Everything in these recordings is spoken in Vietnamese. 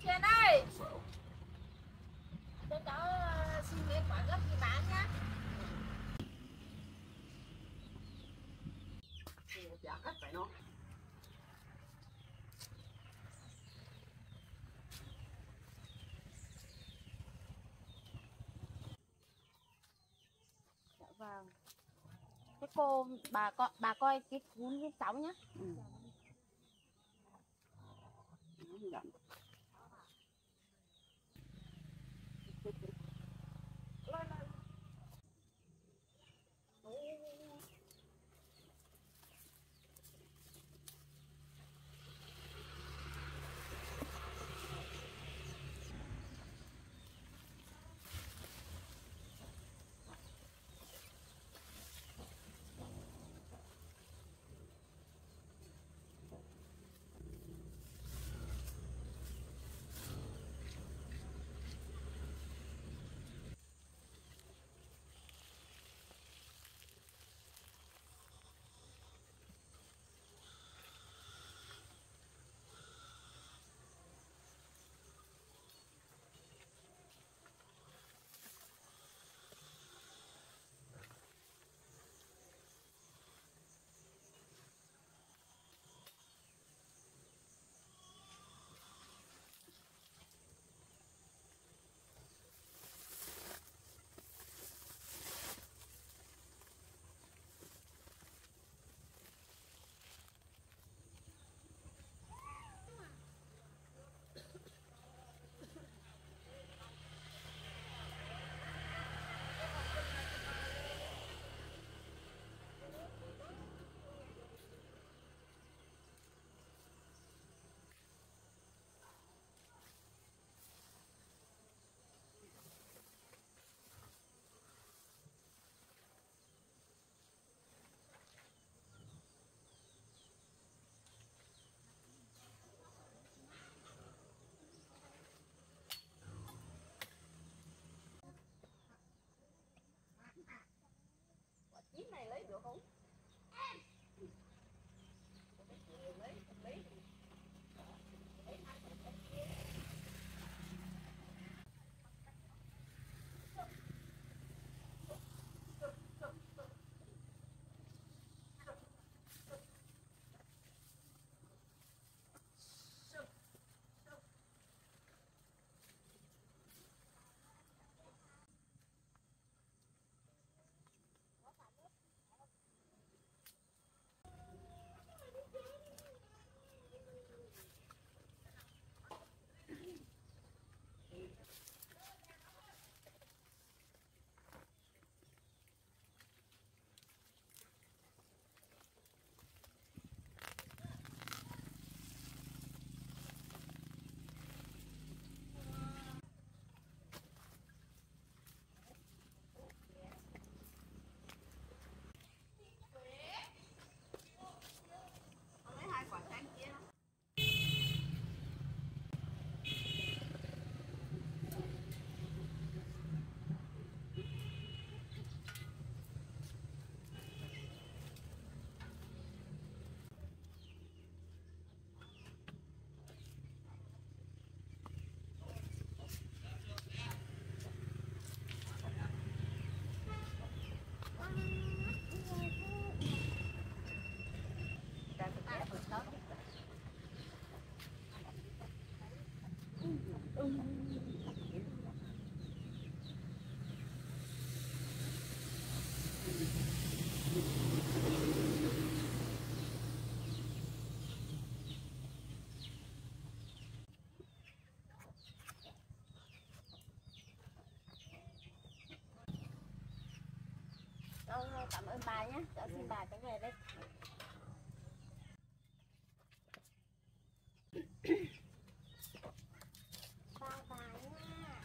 Hiền ơi, tôi có xin miếng quả gấp gì bán nhá. Giá cắt phải nó. Dạ vâng. Thế cô bà coi cái cuốn với cháu nhá. Dạ. Quả chín này lấy được không? Lấy hai quả xanh kia. Cảm ơn bà nhé, cháu xin bà trở về đây. Bye bye nha.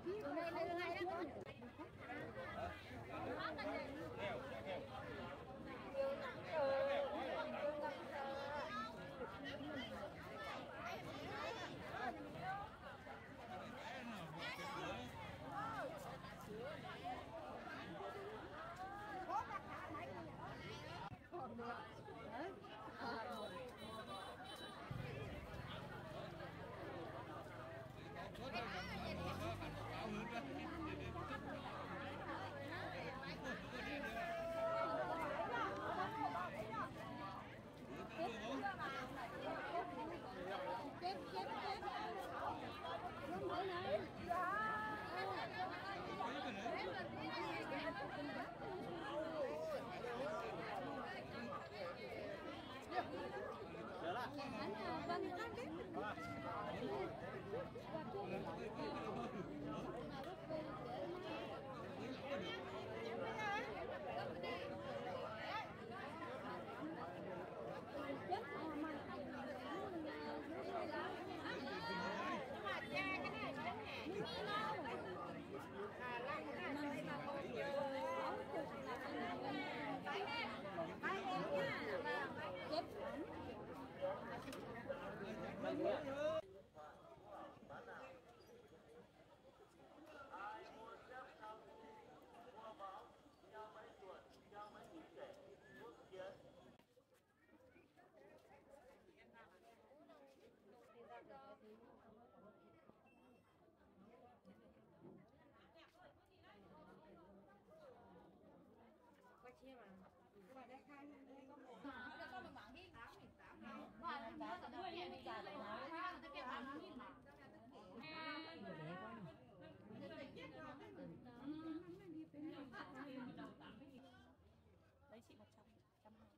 Đấy chị 100, 120.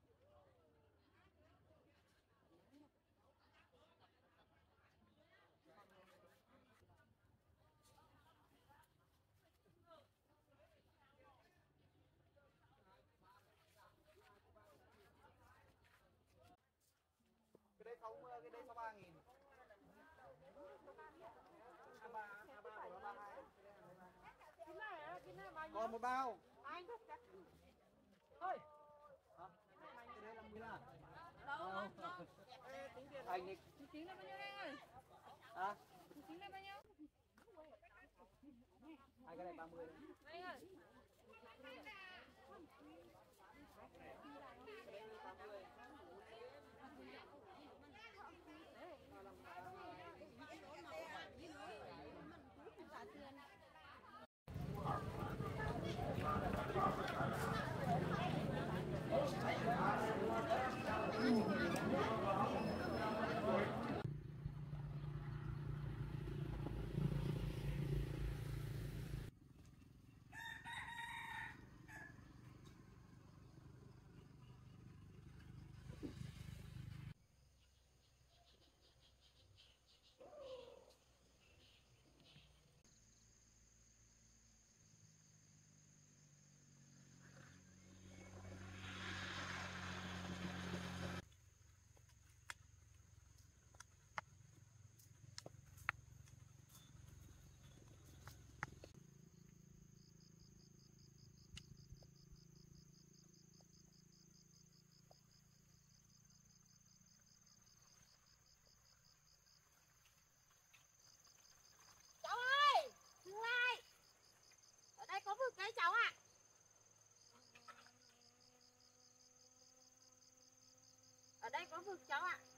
Cái đấy sáu 3.000. Còn một bao. Ơi. Hả? Cái đấy 50 à? Đâu. Anh đi. Chính là bao nhiêu đây ơi? Hả? Chính là bao nhiêu? Hai cái này 30. Anh ơi. Có vực đấy cháu ạ. Ở đây có vực cháu ạ.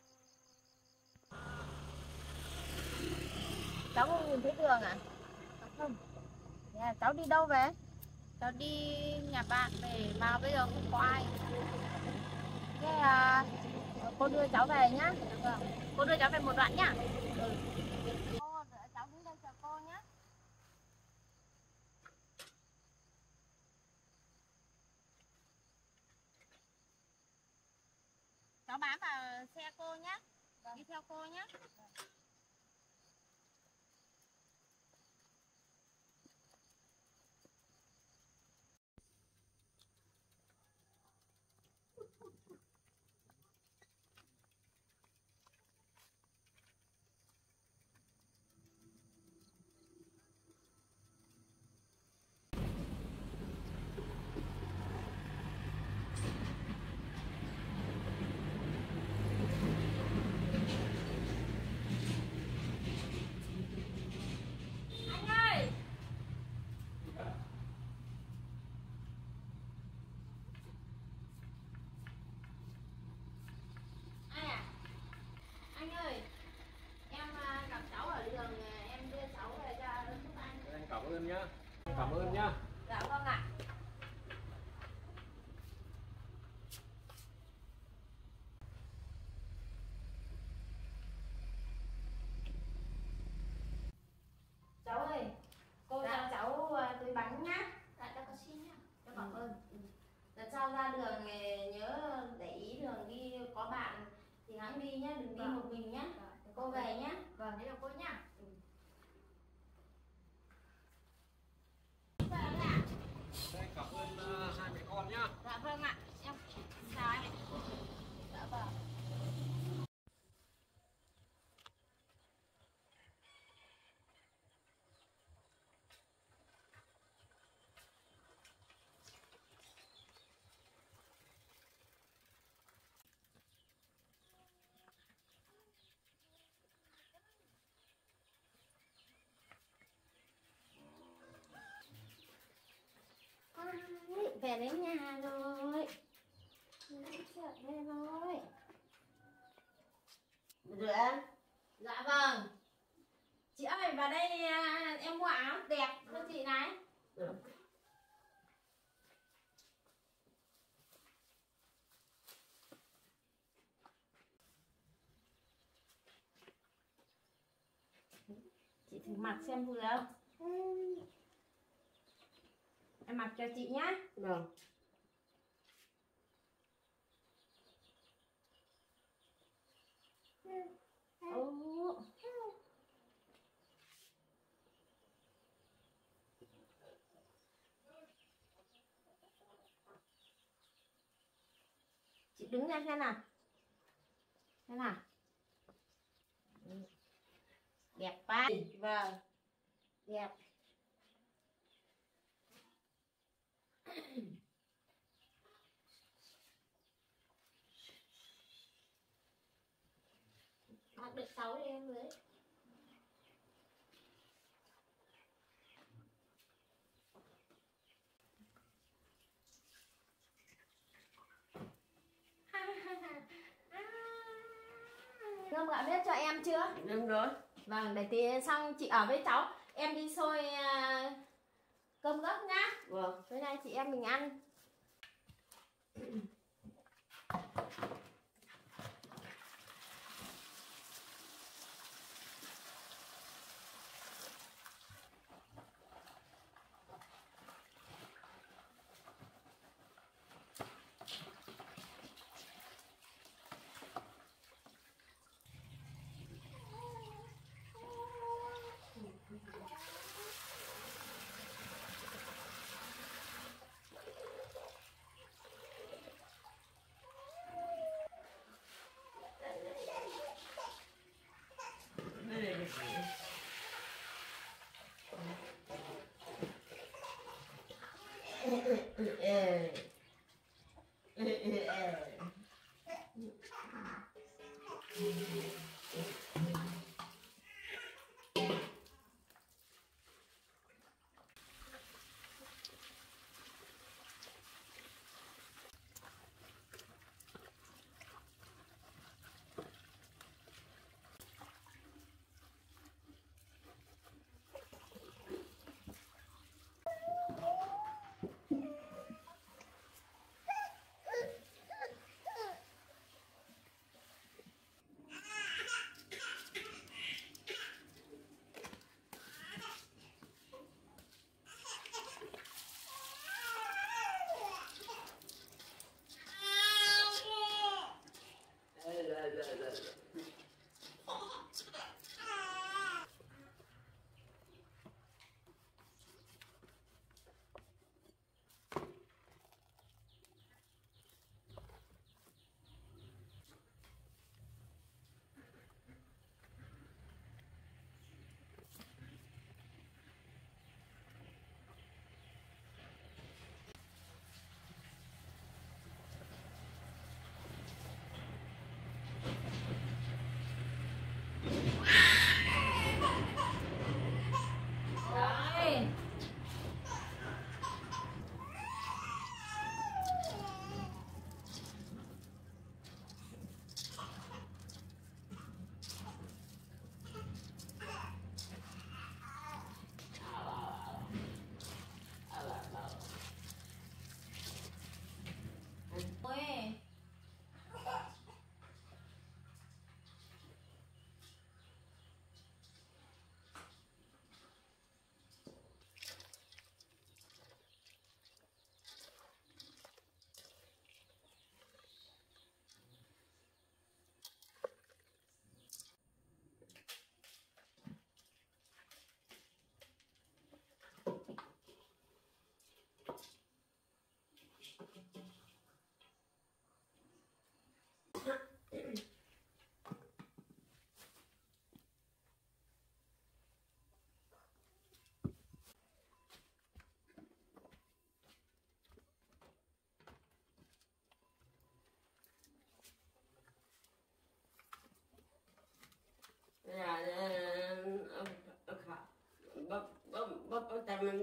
Cháu không nhìn thấy đường à? Không. Nhà cháu đi đâu về? Cháu đi nhà bạn về mà bây giờ không có ai. Thế cô đưa cháu về nhá. Vâng. Cô đưa cháu về một đoạn nhá. Ừ. Cô, cháu đứng đây chờ cô nhá. Cháu bám vào xe cô nhé. Vâng. Đi theo cô nhé. Vâng. ơn nhá. Cảm ơn nhá. Dạ vâng ạ. Cháu ơi, cô cho cháu túi bánh nhá. Dạ, cháu có xin nhá. Cháu cảm ơn. Lần sau ra đường nhớ để ý đường đi có bạn thì hãng đi nhá, đừng đi một mình nhá. Cô về nhá. Vâng, thế là cô nhá. Đây, cảm ơn hai mẹ con nhá. Dạ vâng ạ. Em chào anh. Dạ vâng. Về đến nhà rồi. Về rồi. Rồi em. Dạ vâng. Chị ơi, vào đây em mua áo đẹp cho chị này. Chị thử mặc xem vừa không? Em mặc cho chị nhá. Vâng. Ồ. Chị đứng lên xem nào. Xem nào. Đẹp quá. Vâng. Đẹp. Mặc được 6 đi em dưới. Ngâm gạo nếp cho em chưa? Đúng rồi. Vâng, để tí xong chị ở với cháu. Em đi xôi cơm gấc nhá. Vâng. Tối nay chị em mình ăn. tại mình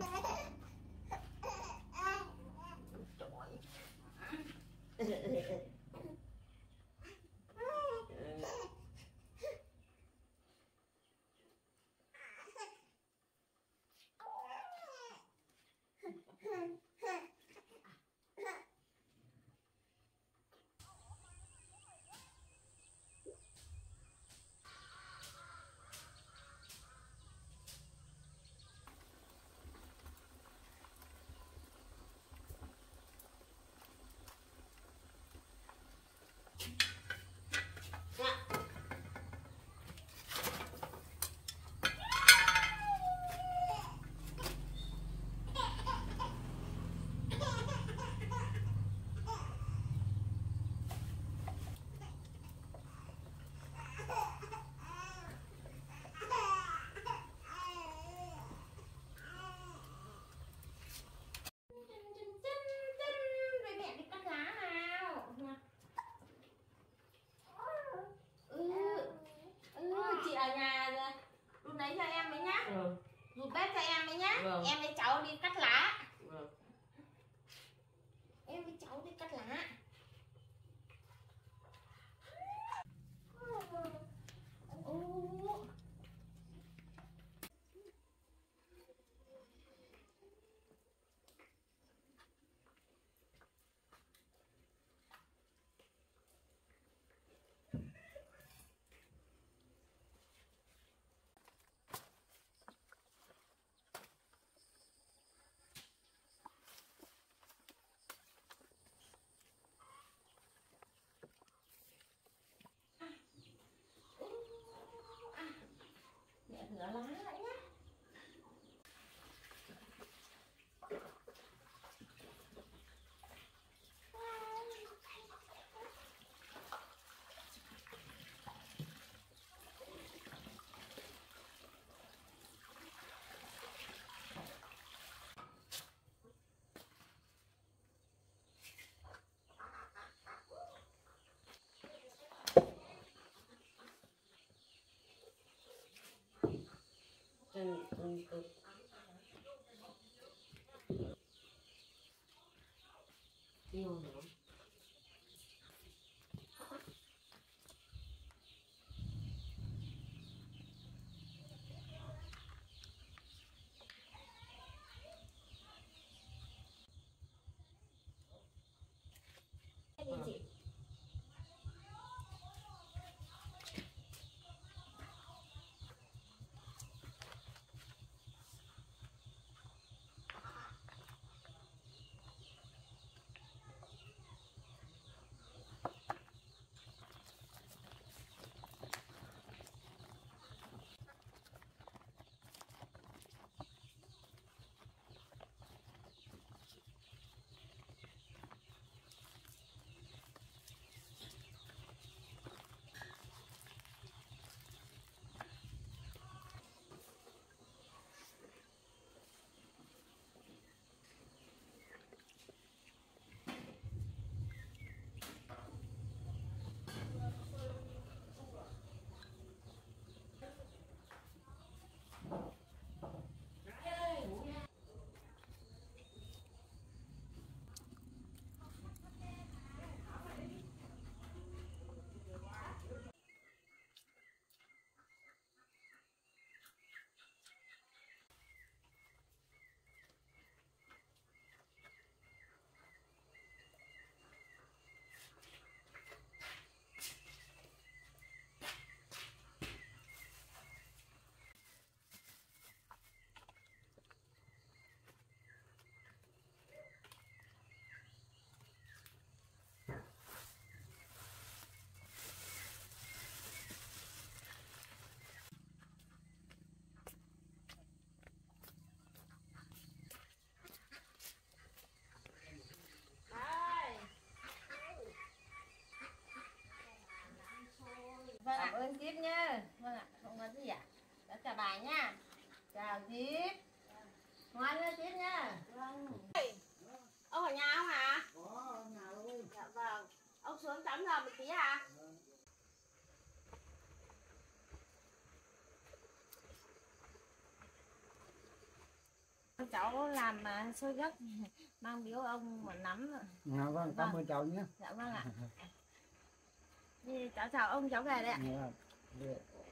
Rụt bếp cho em ấy nhá. Vâng. Em với cháu đi cắt lá. Vâng. Em với cháu đi cắt lá. Mẹ rửa lá lại nhá. Yêu nữa. Đi chị. Vâng ạ, ơn tiếp nhá. Vâng ạ, không có gì ạ. Đã chào bà nhá. Chào tiếp. Ngoan lên tiếp nhá. Vâng. Ông ở nhà không hả? Có nhà ơi. Dạ vâng. Ông xuống tắm giờ một tí à? cháu làm xôi gấc mang biếu ông một nắm. Vâng, cảm ơn cháu nhé. Dạ vâng ạ. Thì cháu chào ông, cháu về đây ạ. Dạ.